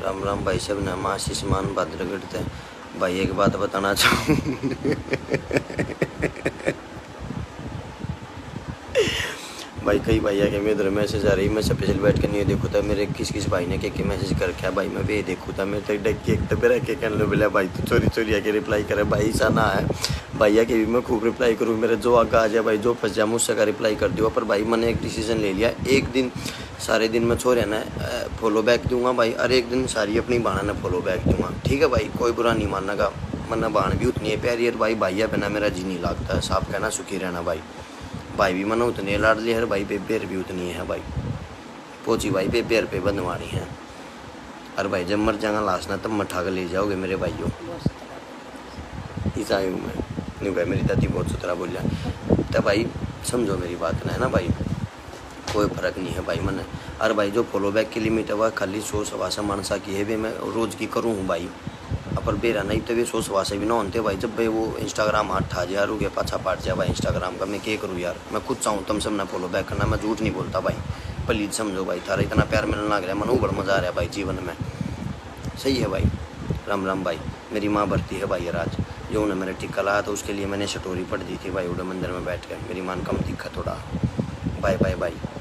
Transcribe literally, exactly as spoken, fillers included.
राम राम भाई सब नाम आशीष मान भद्रगढ़ थे। भाई एक बात बताना चाहूँ भाई कई भैया के मेरे इधर मैसेज आ रही, मैं स्पेशल बैठ कर नहीं देखूँ था मेरे किस किस भाई ने के मैसेज कर क्या भाई मैं भी देखूँ था मैं तो डक के एक तो मेरा के कहने बोला भाई तो चोरी चोरी आके रिप्लाई करे भाई ऐसा ना है भैया के भी मैं खूब रिप्लाई करूँ, मेरे जो आगे आ जाए भाई जो फंस जाए मुझसे का रिप्लाई कर दियो। पर भाई मैंने एक डिसीजन ले लिया, एक दिन सारे दिन मैं छोड़ ना फॉलो बैक दूंगा भाई, और एक दिन सारी अपनी बाणा ने फॉलो बैक दूंगा। ठीक है भाई, कोई बुरा नहीं मानना का, मन्ना बाण भी उतनी है प्यारी है भाई, भैया बिना मेरा जी नहीं लगता है, साफ कहना सुखी रहना भाई। भाई भी मना उतनी है लाडली है भाई, बेबेर भी उतनी है भाई, पोची भाई बेबेर पे बंधवानी है। और भाई जब मर जाऊंगा लाश ना तब मठा कर ले जाओगे मेरे भाइयों, ईसा हूँ मैं नहीं भाई, मेरी दादी बहुत सुथरा बोलिया तो भाई समझो मेरी बात ना है ना भाई, कोई फर्क नहीं है भाई मन। और भाई जो फॉलो बैक की लिमिट है वह खाली सौ सवा सौ मानसा की है भी मैं रोज़ की करूँ हूँ भाई, पर बेरा नहीं तो वे सौ सवा से भी ना होते भाई। जब भाई वो इंस्टाग्राम हाथ ठा जा रू गया पाछा पाट जाए भाई इंस्टाग्राम का, मैं क्या करूँ यार, मैं खुद चाहूँ तुम सब ना फॉलो बैक करना, मैं झूठ नहीं बोलता भाई, प्लीज समझो भाई, थारा इतना प्यार मिलने लग रहा है, मन बड़ा मज़ा आ रहा है भाई जीवन में, सही है भाई। राम राम भाई, मेरी माँ भरती है भाई राज, जो उन्हें मैंने टिक्का लाया तो उसके लिए मैंने स्टोरी पढ़ दी थी भाई उड़े मंदिर में बैठ कर, मेरी मान कम दिखा थोड़ा। Bye bye bye.